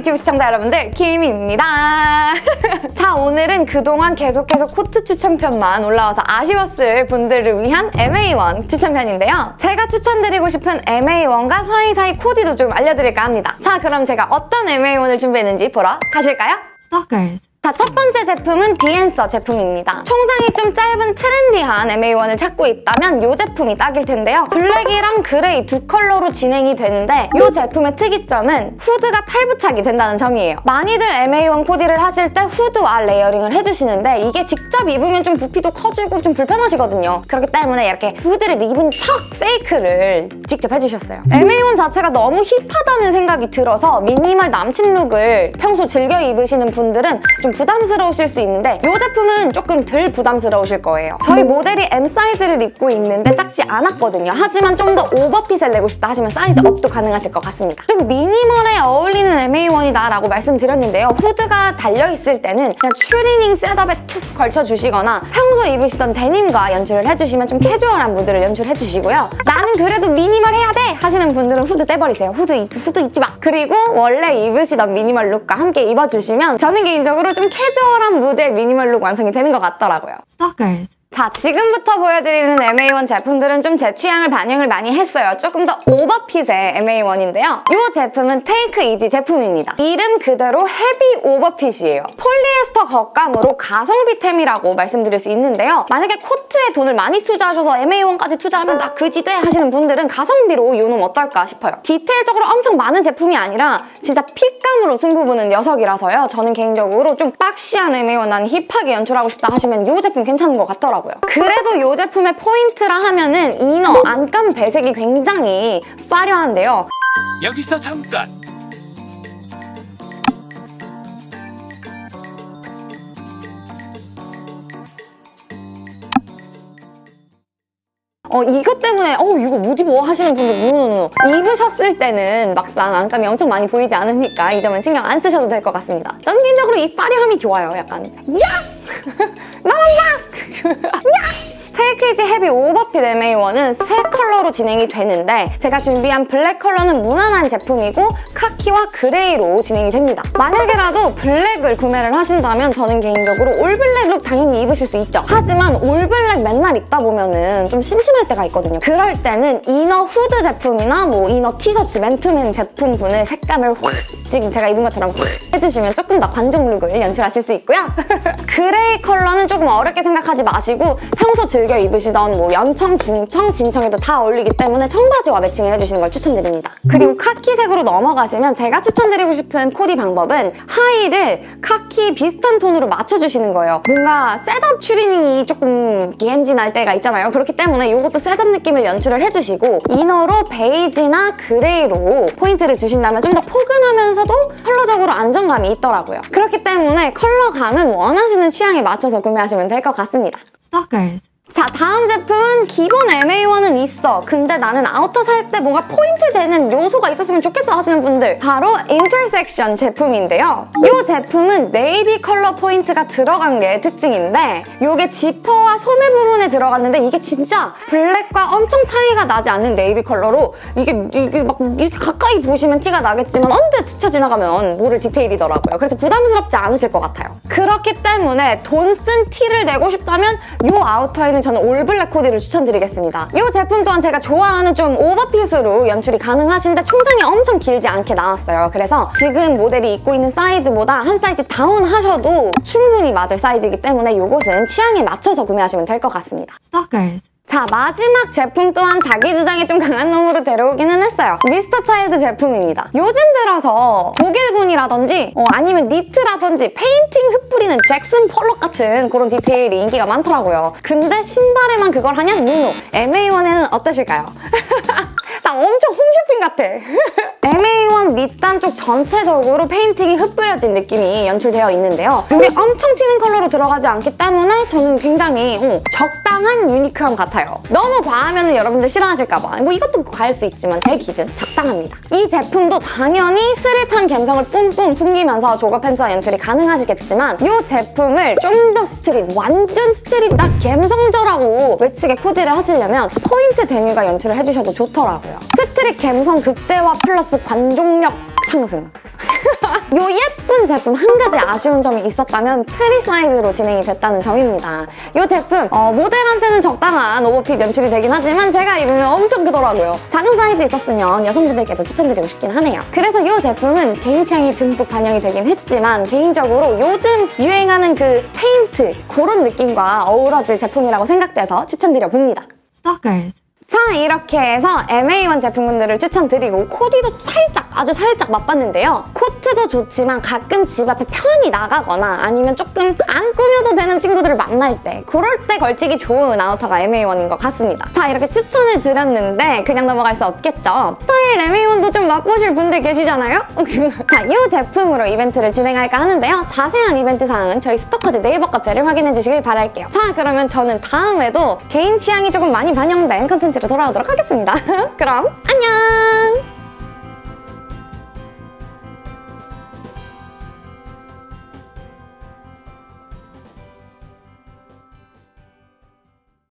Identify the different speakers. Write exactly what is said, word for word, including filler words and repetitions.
Speaker 1: 유튜브 시청자 여러분들, 김입니다. 자, 오늘은 그동안 계속해서 코트 추천편만 올라와서 아쉬웠을 분들을 위한 엠에이원 추천편인데요. 제가 추천드리고 싶은 엠에이원과 사이사이 코디도 좀 알려드릴까 합니다. 자, 그럼 제가 어떤 엠에이원을 준비했는지 보러 가실까요?
Speaker 2: Stalkers.
Speaker 1: 자, 첫 번째 제품은 비앤서 제품입니다. 총장이 좀 짧은 트렌디한 엠에이원을 찾고 있다면 이 제품이 딱일 텐데요. 블랙이랑 그레이 두 컬러로 진행이 되는데 이 제품의 특이점은 후드가 탈부착이 된다는 점이에요. 많이들 엠에이원 코디를 하실 때 후드와 레이어링을 해주시는데 이게 직접 입으면 좀 부피도 커지고 좀 불편하시거든요. 그렇기 때문에 이렇게 후드를 입은 척 페이크를 직접 해주셨어요. 엠에이원 자체가 너무 힙하다는 생각이 들어서 미니멀 남친 룩을 평소 즐겨 입으시는 분들은 좀 부담스러우실 수 있는데 이 제품은 조금 덜 부담스러우실 거예요. 저희 모델이 엠 사이즈를 입고 있는데 작지 않았거든요. 하지만 좀 더 오버핏을 내고 싶다 하시면 사이즈 업도 가능하실 것 같습니다. 좀 미니멀에 어울리는 엠에이원이다 라고 말씀드렸는데요. 후드가 달려있을 때는 그냥 추리닝 셋업에 툭 걸쳐주시거나 평소 입으시던 데님과 연출을 해주시면 좀 캐주얼한 무드를 연출해주시고요. 나는 그래도 미니멀 해야 돼! 하시는 분들은 후드 떼버리세요. 후드, 입, 후드 입지 마! 그리고 원래 입으시던 미니멀 룩과 함께 입어주시면 저는 개인적으로 좀 캐주얼한 무드의 미니멀 룩 완성이 되는 것 같더라고요.
Speaker 2: Stalkers.
Speaker 1: 자, 지금부터 보여드리는 엠에이원 제품들은 좀 제 취향을 반영을 많이 했어요. 조금 더 오버핏의 엠에이원인데요. 이 제품은 테이크 이지 제품입니다. 이름 그대로 헤비 오버핏이에요. 폴리에스터 겉감으로 가성비템이라고 말씀드릴 수 있는데요. 만약에 코트에 돈을 많이 투자하셔서 엠에이원까지 투자하면 나 그지 돼 하시는 분들은 가성비로 요놈 어떨까 싶어요. 디테일적으로 엄청 많은 제품이 아니라 진짜 핏감으로 승부 보는 녀석이라서요. 저는 개인적으로 좀 박시한 엠에이원, 나는 힙하게 연출하고 싶다 하시면 이 제품 괜찮은 것 같더라고요. 그래도 이 제품의 포인트라 하면은 이너 안감 배색이 굉장히 화려한데요.
Speaker 3: 여기서 잠깐!
Speaker 1: 어, 이것 때문에 어 이거 못 입어 하시는 분들 노노노 입으셨을 때는 막상 안감이 엄청 많이 보이지 않으니까 이 점은 신경 안 쓰셔도 될 것 같습니다. 저는 개인적으로 이 화려함이 좋아요. 약간 야! 나온다! 야! 테이크 이지 헤비 오버핏 엠에이원은 세 컬러로 진행이 되는데 제가 준비한 블랙 컬러는 무난한 제품이고 카키와 그레이로 진행이 됩니다. 만약에라도 블랙을 구매를 하신다면 저는 개인적으로 올블랙 룩 당연히 입으실 수 있죠. 하지만 올블랙 맨날 입다 보면은 좀 심심할 때가 있거든요. 그럴 때는 이너 후드 제품이나 뭐 이너 티셔츠, 맨투맨 제품군을 색감을 확 지금 제가 입은 것처럼 확 해주시면 조금 더 관종 룩을 연출하실 수 있고요. 그레이 컬러는 조금 어렵게 생각하지 마시고 평소 즐겨 입으시던 뭐 연청, 중청, 진청에도 다 어울리기 때문에 청바지와 매칭을 해주시는 걸 추천드립니다. 그리고 카키색으로 넘어가시면 제가 추천드리고 싶은 코디 방법은 하의를 카키 비슷한 톤으로 맞춰주시는 거예요. 뭔가 셋업 추리닝이 조금 기엔지 날 때가 있잖아요. 그렇기 때문에 이것도 셋업 느낌을 연출을 해주시고 이너로 베이지나 그레이로 포인트를 주신다면 좀 더 포근하면서도 컬러적으로 안정감이 있더라고요. 그렇기 때문에 컬러감은 원하시는 취향에 맞춰서 구매하시면 될 것 같습니다.
Speaker 2: Stalkers.
Speaker 1: 자, 다음 제품은 기본 엠에이원은 있어. 근데 나는 아우터 살 때 뭔가 포인트 되는 요소가 있었으면 좋겠어 하시는 분들, 바로 인터섹션 제품인데요. 이 제품은 네이비 컬러 포인트가 들어간 게 특징인데 이게 지퍼와 소매 부분에 들어갔는데 이게 진짜 블랙과 엄청 차이가 나지 않는 네이비 컬러로 이게, 이게 막 이렇게 가까이 보시면 티가 나겠지만 언제 스쳐 지나가면 모를 디테일이더라고요. 그래서 부담스럽지 않으실 것 같아요. 그렇기 때문에 돈 쓴 티를 내고 싶다면 이 아우터에는 저는 올블랙 코디를 추천드리겠습니다. 이 제품 또한 제가 좋아하는 좀 오버핏으로 연출이 가능하신데 총장이 엄청 길지 않게 나왔어요. 그래서 지금 모델이 입고 있는 사이즈보다 한 사이즈 다운 하셔도 충분히 맞을 사이즈이기 때문에 이것은 취향에 맞춰서 구매하시면 될 것 같습니다.
Speaker 2: Stalkers.
Speaker 1: 자, 마지막 제품 또한 자기 주장이 좀 강한 놈으로 데려오기는 했어요. 미스터 차일드 제품입니다. 요즘 들어서 독일군이라든지 어, 아니면 니트라든지 페인팅 흩뿌리는 잭슨 폴록 같은 그런 디테일이 인기가 많더라고요. 근데 신발에만 그걸 하냐? 노노. 엠에이원에는 어떠실까요? 나 엄청 홈쇼핑 같아. 엠에이원 밑단 쪽 전체적으로 페인팅이 흩뿌려진 느낌이 연출되어 있는데요. 이게 엄청 튀는 컬러로 들어가지 않기 때문에 저는 굉장히 어, 적당한 유니크함 같아요. 너무 과하면 여러분들 싫어하실까봐. 뭐 이것도 과할 수 있지만 제 기준 적당합니다. 이 제품도 당연히 스릿한 감성을 뿜뿜 풍기면서 조거 팬츠와 연출이 가능하시겠지만 이 제품을 좀 더 스트릿, 완전 스트릿, 나 감성져라고 외치게 코디를 하시려면 포인트 데뉴가 연출을 해주셔도 좋더라고요. 스트릿 감성 극대화 플러스 관종력 상승. 요 예쁜 제품 한 가지 아쉬운 점이 있었다면 프리 사이즈로 진행이 됐다는 점입니다. 이 제품 어, 모델한테는 적당한 오버핏 연출이 되긴 하지만 제가 입으면 엄청 크더라고요. 작은 사이즈 있었으면 여성분들께도 추천드리고 싶긴 하네요. 그래서 이 제품은 개인 취향이 듬뿍 반영이 되긴 했지만 개인적으로 요즘 유행하는 그 페인트 그런 느낌과 어우러질 제품이라고 생각돼서 추천드려 봅니다.
Speaker 2: Stalkers.
Speaker 1: 자, 이렇게 해서 엠에이원 제품군들을 추천드리고 코디도 살짝 아주 살짝 맛봤는데요. 코트도 좋지만 가끔 집 앞에 편히 나가거나 아니면 조금 안 꾸며도 되는 친구들을 만날 때 그럴 때 걸치기 좋은 아우터가 엠에이원인 것 같습니다. 자, 이렇게 추천을 드렸는데 그냥 넘어갈 수 없겠죠. 스타일 엠에이원도 좀 맛보실 분들 계시잖아요? 자, 이 제품으로 이벤트를 진행할까 하는데요. 자세한 이벤트 사항은 저희 스토커즈 네이버 카페를 확인해 주시길 바랄게요. 자, 그러면 저는 다음에도 개인 취향이 조금 많이 반영된 컨텐츠로 돌아오도록 하겠습니다. 그럼 안녕!